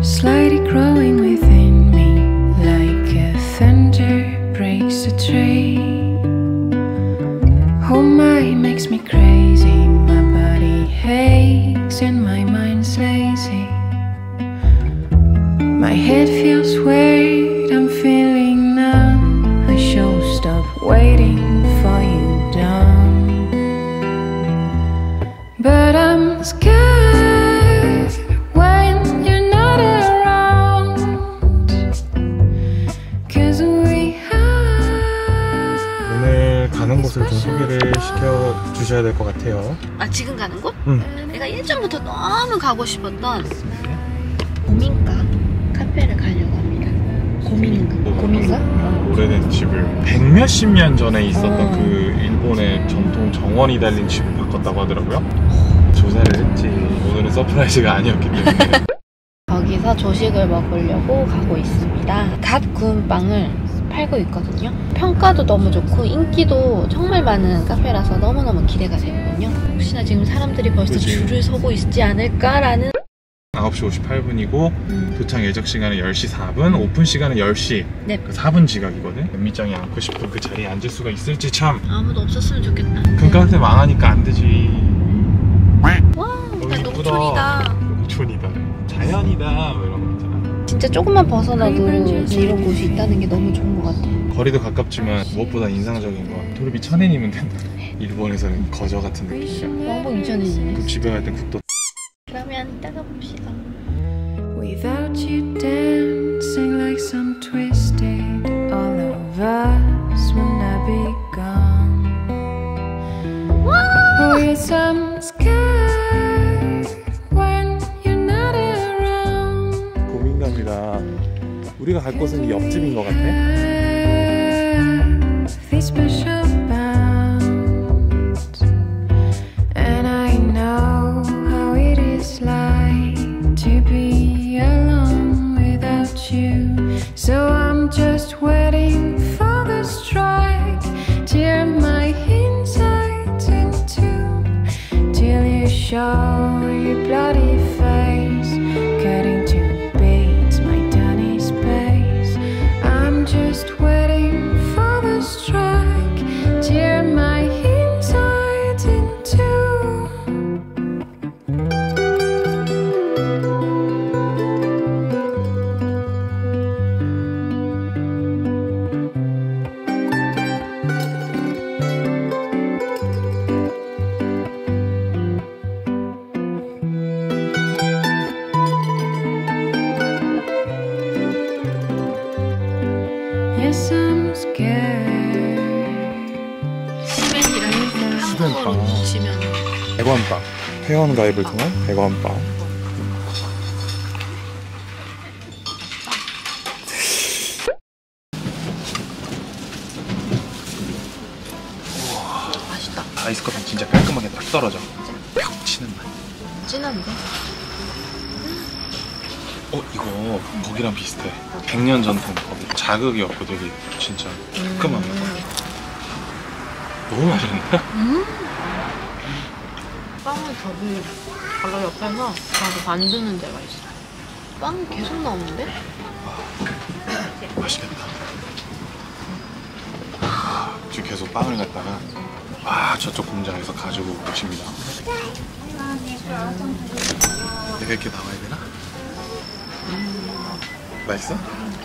Slightly growing within me, like a thunder breaks a tree. Oh my, makes me crazy. My body aches and my mind's lazy. My head feels weird, I'm feeling numb. I should stop waiting for you down, but I'm scared when you're not around, 'cause we have. 오늘 가는 곳을 좀 소개를 시켜주셔야 될 것 같아요. 아, 지금 가는 곳? 응. 내가 예전부터 너무 가고 싶었던 고민가 카페를 가려고 합니다. 고민가? 오래된 집을 백몇십 년 전에 있었던 그 일본의 전통 정원이 달린 집을 바꿨다고 하더라고요. 조사를 했지. 오늘은 서프라이즈가 아니었기 때문에. 거기서 조식을 먹으려고 가고 있습니다. 갓 구운 빵을 팔고 있거든요. 평가도 너무 좋고 인기도 정말 많은 카페라서 너무너무 기대가 되거든요. 혹시나 지금 사람들이 벌써 그치. 줄을 서고 있지 않을까라는. 9시 58분이고 도착 예정 시간은 10시 4분, 오픈 시간은 10시. 네. 4분 지각이거든. 연미짱이 앉고 싶은 그 자리에 앉을 수가 있을지 참. 아무도 없었으면 좋겠다. 그 카페 망하니까 안 되지. 와, 너무 나 예쁘다. 농촌이다. 농촌이다. 자연이다. 뭐 이런 거 있잖아. 진짜 조금만 벗어나도 이런 곳이 있다는 게 너무 좋은 것 같아. 거리도 가깝지만 무엇보다 인상적인 건 도르비 천엔이면 된다. 일본에서는 거저 같은 느낌이야. 왕복 2,000원이네. 그 집에 갈 땐 국도. 그러면 이따가 봅시다. Without you dancing like some twisted, all of us will not be gone. Oh yes, I'm scared when you're not around. 고민갑니다. 우리가 갈 곳은 이 옆집인 것 같아. These special bounds, and I know how it is like to be alone without you. So I'm just waiting for the strike, tear my insides in two, till you show your bloody face, cutting to bits my tiny space. I'm just waiting for the strike, tear my insides in two. Yes, I'm scared. 스맨이랑 한국어로 스맨빵. 붙이면 100원빵. 회원 가입을 통한 100원빵. 맛있다. 아이스커피 진짜 깔끔하게 딱 떨어져. 벽 치는 맛. 진한데? 이거 거기랑 비슷해. 100년 전통 거기. 자극이 없고 되게 진짜 깔끔한 맛. 너무 맛있는데? 빵을 저기 바로 옆에서 가서 만드는 데가 있어. 빵 계속 나오는데? 맛있겠다. 지금 계속 빵을 갖다가 저쪽 공장에서 가지고 오고 계십니다. 내가 이렇게 나와야 되나? 맛있어?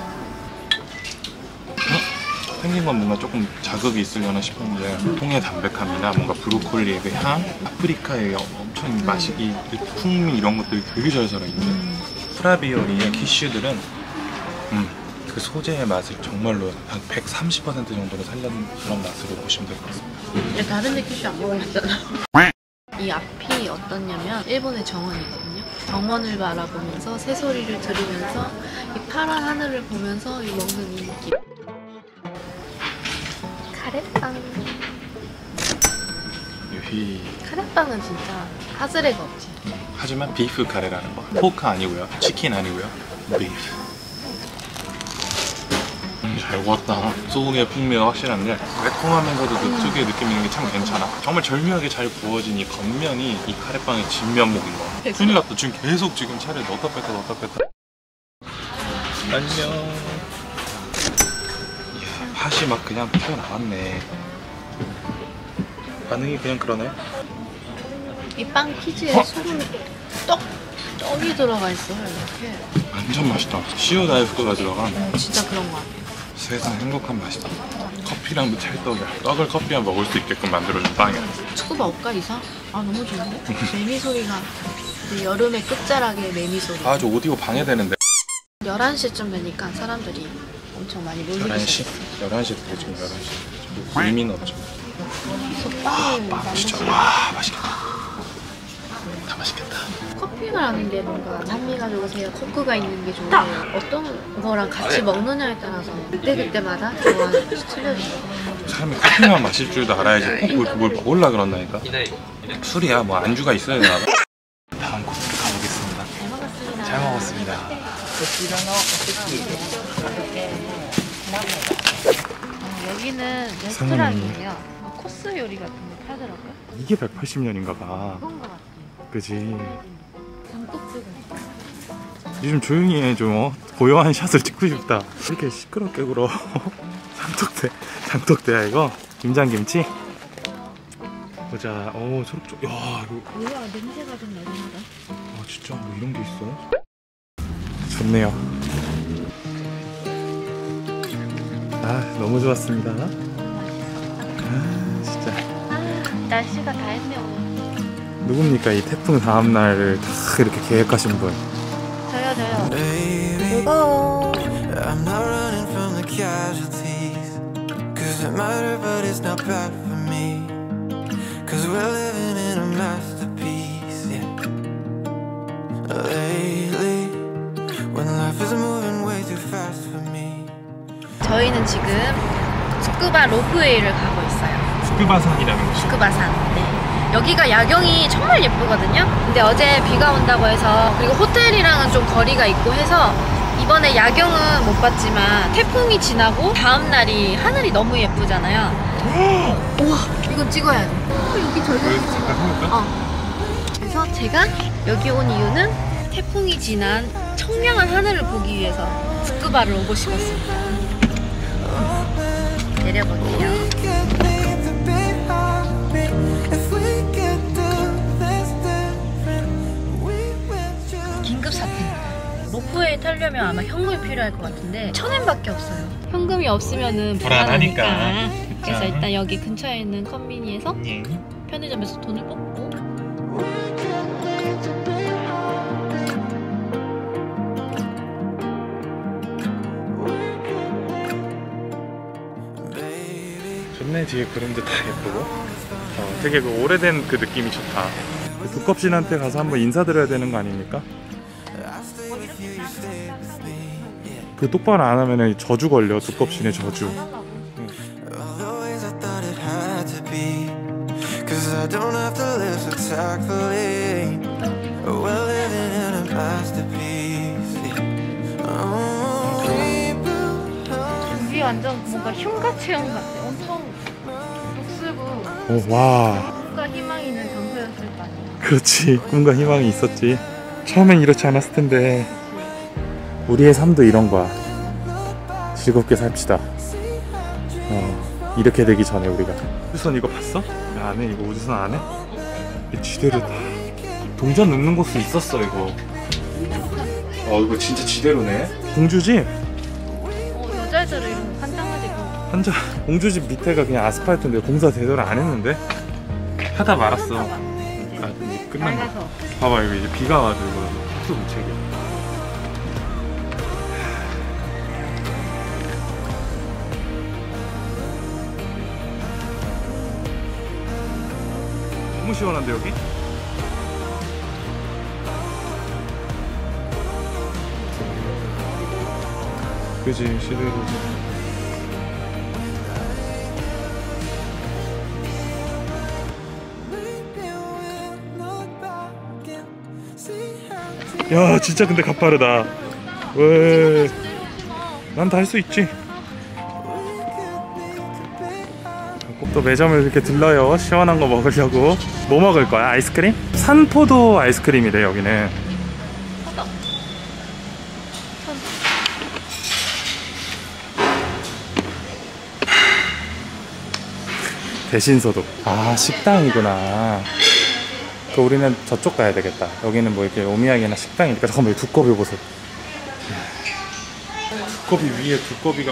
생긴 건 뭔가 조금 자극이 있으려나 싶었는데 통의 담백함이나 뭔가 브로콜리의 그 향, 파프리카의 엄청 맛이, 이 풍미 이런 것들이 되게 잘 살아있네. 프라비오리의 키슈들은 그 소재의 맛을 정말로 한 130% 정도로 살린 그런 맛으로 보시면 될 것 같습니다. 근데 다른 데 키슈 안 먹어봤잖아. 이 앞이 어떻냐면 일본의 정원이거든요. 정원을 바라보면서 새소리를 들으면서 이 파란 하늘을 보면서 이 먹는 이 느낌. 카레빵. 유희. 카레빵은 진짜 하즈레가 없지. 하지만 비프 카레라는 거. 포크 아니고요, 치킨 아니고요, 비프. 잘 구웠다. 소고기의 풍미가 확실한데 매콤하면서도 그 특유의 느낌 있는 게 참 괜찮아. 정말 절묘하게 잘 구워진 이 겉면이 이 카레빵의 진면목인 거야. 큰일 났다. 지금 계속 차를 넣었다 뺐다 넣었다 뺐다. 안녕. 이야, 팥이 막 그냥 튀어나왔네. 반응이 그냥 그러네. 이 빵 키즈에 소금 떡이 들어가 있어요. 이렇게. 완전 맛있다. 시오 다이스코가 들어간 진짜 그런 거 같아요. 세상 행복한 맛이다. 커피랑도 찰떡이야. 떡을 커피랑 먹을 수 있게끔 만들어준 빵이야. 스쿠바 엇갈이사? 아 너무 좋은데? 매미 소리가 여름의 끝자락의 매미 소리. 아, 저 오디오 방해되는데. 11시쯤 되니까 사람들이 엄청 많이 몰리기 11시? 시작했어요. 11시 되고 지금 11시. 의미는 없죠. 그래서 빵을 빵 진짜 나눠서 와 맛있겠다. 다 맛있겠다. 커피를 하는 게 뭔가 산미가 좋으세요? 코크가 있는 게 좋으세요? 어떤 거랑 같이 먹느냐에 따라서 그때그때마다 좋아하는 것이 틀려져요. 사람이 커피만 마실 줄도 알아야지 꼭 뭘 먹으려 그런다니까. 술이야 뭐 안주가 있어야 되나 봐. 다음 코스로 가보겠습니다. 잘 먹었습니다. 잘 먹었습니다. 여기는 레스토랑이에요. 코스 요리 같은 거 팔더라고요. 이게 180년인가 봐. 그런 거 같아요. 그지? 장독 뜨고. 요즘 조용히 해 좀. 고요한 샷을 찍고 싶다. 이렇게 시끄럽게 굴어. 장독대야 이거. 김장김치. 보자. 오 초록초록. 야 이거. 뭐야 냄새가 좀 나는데. 아 진짜 뭐 이런 게 있어? 좋네요. 아 너무 좋았습니다. 아 진짜. 날씨가 다 했네요. 누굽니까 이 태풍 다음 날을 다 이렇게 계획하신 분? 저요. 무거워. I'm not running from the casualties. Cause it mattered but it's not bad for me. Cause we're living in a masterpiece, yeah. Lately when life is moving way too fast for me. 저희는 지금 스쿠바 로프웨이를 가고 있어요. 스쿠바산이라는 곳이. 스쿠바산. 네. 여기가 야경이 정말 예쁘거든요. 근데 어제 비가 온다고 해서 그리고 호텔이랑은 좀 거리가 있고 해서 이번에 야경은 못 봤지만 태풍이 지나고 다음 날이 하늘이 너무 예쁘잖아요. 우와 이건 찍어야 돼. 여기 저기 그래서 제가 여기 온 이유는 태풍이 지난 청량한 하늘을 보기 위해서 스쿠바를 오고 싶었습니다. 내려볼게요. 긴급 사태입니다. 로프웨이 타려면 아마 현금이 필요할 것 같은데 1,000엔밖에 없어요. 현금이 없으면은 불안하니까. 그래서 일단 여기 근처에 있는 컨비니에서 편의점에서 돈을 뽑고 좋네. 뒤에 그림도 다 예쁘고 되게 그 오래된 그 느낌이 좋다. 그 두껍신한테 가서 한번 인사드려야 되는 거 아닙니까? 그 똑바로 안 하면 저주 걸려. 두껍신의 저주. 여기 완전 뭔가 흉가 체험 같아. 엄청 복스고 와. 꿈과 희망이 있는 장소였을 거 아니야. 그렇지. 꿈과 희망이 있었지. 처음엔 이렇지 않았을 텐데 우리의 삶도 이런 거야. 즐겁게 삽시다. 이렇게 되기 전에 우리가. 우주선 이거 봤어? 안 해. 이거 우주선 안 해? 지대로 다 동전 넣는 곳도 있었어 이거. 이거 진짜 지대로네. 공주집? 여자애들은 이런 거 환장하지. 한자 공주집 밑에가 그냥 아스팔트인데 공사 제대로 안 했는데 하다 말았어. 끝난 거. 봐봐 이거 이제 비가 와가지고 또 무책이야. 너무 시원한데 여기? 그지 시대로지. 야 진짜 근데 가파르다. 왜? 난 다 할 수 있지. 또 매점을 이렇게 들러요. 시원한 거 먹으려고. 뭐 먹을 거야? 아이스크림? 산포도 아이스크림이래 여기는. 대신 소독. 아, 식당이구나. 그 우리는 저쪽 가야 되겠다. 여기는 뭐 이렇게 오미야게나 식당이니까. 잠깐만, 이 두꺼비 보세요. 두꺼비 위에 두꺼비가.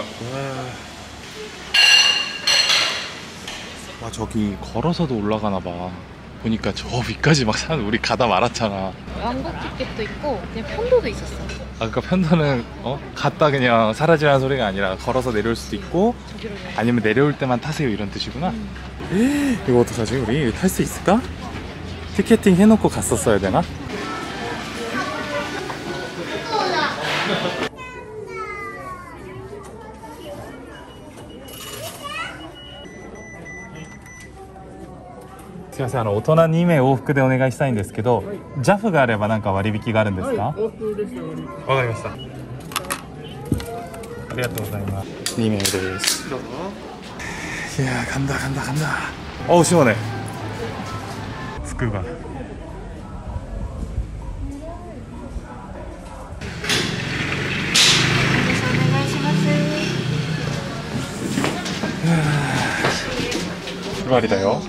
와, 저기 걸어서도 올라가나 봐. 보니까 저 위까지 막 사람 우리 가다 말았잖아. 왕복 티켓도 있고 그냥 편도도 있었어. 아까 편도는 갔다 그냥 사라지라는 소리가 아니라 걸어서 내려올 수도 있고 아니면 내려올 때만 타세요 이런 뜻이구나. 이거 어떡하지? 우리 탈 수 있을까? 티켓팅 해놓고 갔었어야 되나?すいません、大人2名往復でお願いしたいんですけど、JAF があればなんか割引があるんですか？往復ですよ。わかりました。ありがとうございます。2名です。どうぞ。いやー、간다。어우 시원해. 스쿠바. 출발이다요.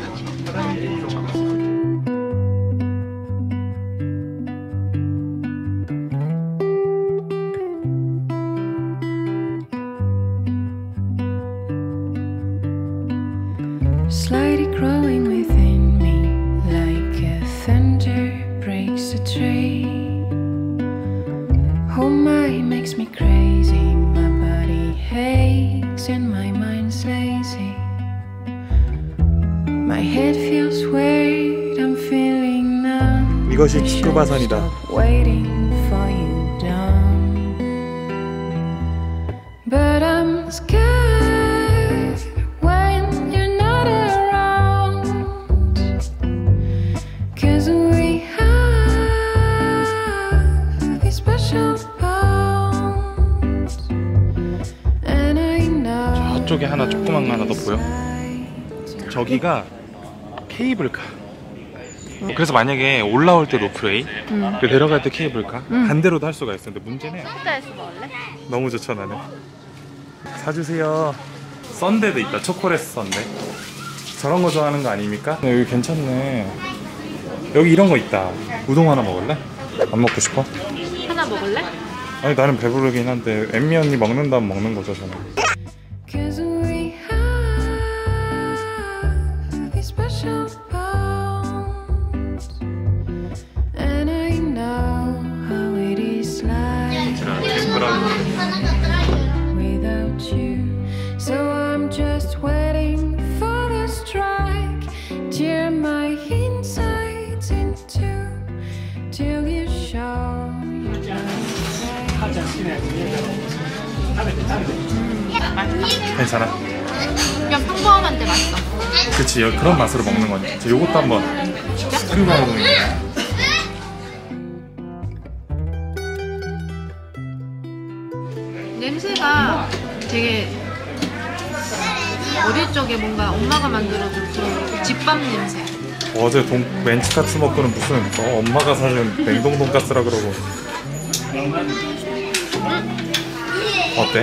Slightly growing within me, like a thunder breaks a tree. Oh my, makes me crazy. My body aches and my mind's lazy. My head feels weird. I'm feeling numb. 이것이 스쿠바선이다. Waiting for you down, but I'm scared. 저쪽에 하나 조그만 거 하나 더 보여? 저기가 케이블카. 그래서 만약에 올라올 때 로프웨이, 내려갈 때 케이블카, 반대로도 할 수가 있어. 근데 문제는 소프트에서 먹을래? 너무 좋죠 나는. 사주세요. 썬데도 있다. 초콜릿 썬데. 저런 거 좋아하는 거 아닙니까? 여기 괜찮네. 여기 이런 거 있다. 우동 하나 먹을래? 안 먹고 싶어? 하나 먹을래? 아니 나는 배부르긴 한데 엠미 언니 먹는다면 먹는 거죠 저는. 괜찮아? 그냥 평범한데 맛있어. 그치, 그런 맛으로 먹는 거지. 요것도 한번 스크류바 우동이네. 냄새가 되게 어릴 적에 뭔가 엄마가 만들어준 그런 집밥 냄새. 어제 멘치카츠 먹고는 무슨 엄마가 사준 냉동 돈가스라 그러고. 어때?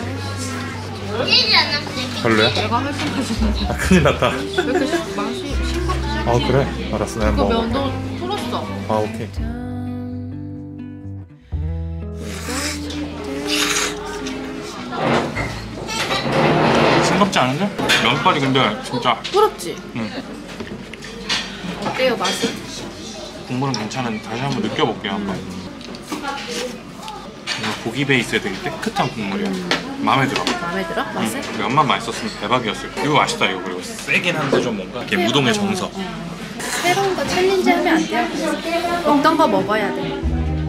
별로야? 내가 할 때까지는. 아, 큰일 났다. 왜 이렇게 맛이 싱겁지? 아 그래? 알았어, 내가 그거 먹어. 면도 풀었어. 아 오케이. 싱겁지 않은데? 면발이 근데 진짜 풀었지? 응. 어때요 맛은? 국물은 괜찮은데 다시 한번 느껴볼게요 한번. 고기 베이스에 되게 깨끗한 국물이야. 마음에 들어. 마음에 들어? 맛은? 면만 맛있었으면 대박이었을 거야. 이거 맛있다 이거. 그리고 세긴 한데 좀 뭔가 이게 우동의 정석. 새로운 거 챌린지 하면 안 돼요. 먹던 거 먹어야 돼.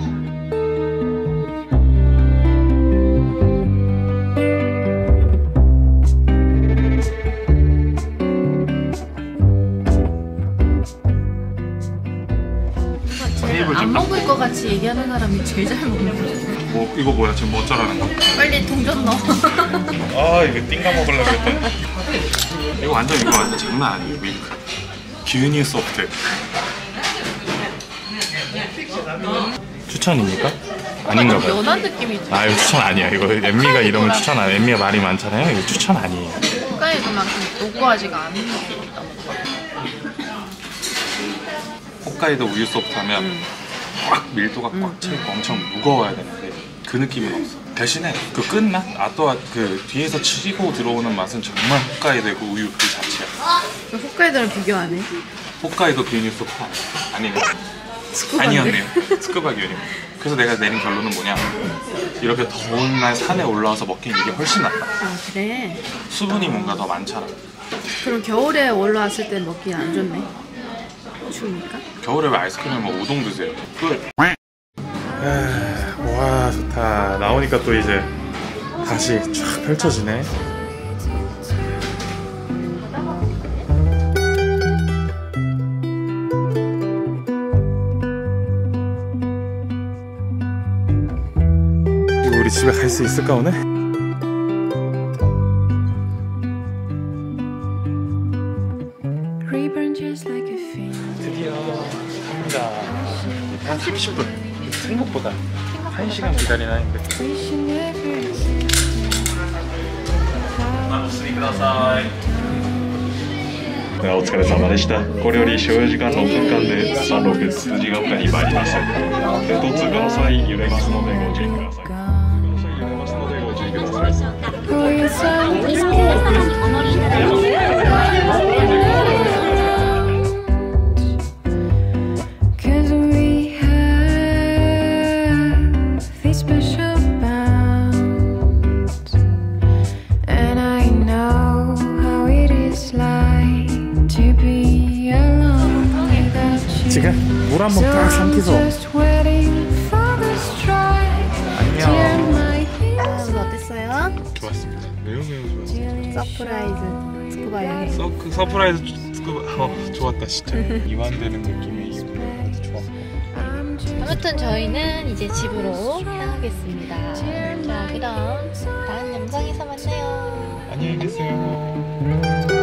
안 먹을 것 같이 얘기하는 사람이 제일 잘 먹는 거야. 뭐 이거 뭐야 지금 뭐 어쩌라는 거? 빨리 동전 넣어. 아 이거 띵가 먹으려고 했더니 이거 완전 장난 아니에요. 밀크 기은이 소프트 추천입니까? 아닌가 봐요. 연한 느낌이지. 아 이거 추천 아니야. 이거 엠미가 이러면 추천 안. 엠미가 말이 많잖아요. 이거 추천 아니에요. 홋카이도 그만큼 노고하지가 않은 거 있다. 홋카이도 우유 소프트 하면 꽉 밀도가 꽉 차있고 엄청 무거워야 되는데 그 느낌은 없어. 대신에 그 끝맛? 아또 그 뒤에서 치고 들어오는 맛은 정말 홋카이도의 그 우유 그 자체야. 홋카이도랑 비교하네. 홋카이도 기운이 소프트 아니네. 아니었네요. 스쿠바 기운이. 그래서 내가 내린 결론은 뭐냐, 이렇게 더운 날 산에 올라와서 먹기엔 이게 훨씬 낫다. 아 그래? 수분이 뭔가 더 많잖아. 그럼 겨울에 올라왔을 때 먹기 안 좋네? 추우니까? 겨울에 왜 아이스크림을 뭐 우동 드세요? 끝. 와 좋다. 나오니까 또 이제 다시 쫙 펼쳐지네. 우리 집에 갈 수 있을까 오늘? 드디어 갑니다. 한 30분. 생각보다 1시간 기다리나 했는데.お疲れ様でした。これより所要時間6分間で山麓通じが丘に参ります。電動通過の際揺れますのでご注意ください。揺れますのでご注意ください。지금 물 한번 딱 삼키서 안녕. 어땠어요? 좋았습니다. 매우 좋았습니다. 서프라이즈 스쿠바 여행. 서프라이즈 스쿠바 좋았다 진짜. 이완되는 느낌이 좋았고. 아무튼 저희는 이제 집으로 향하겠습니다. 자 그럼 다음 영상에서 만나요. 안녕히 계세요.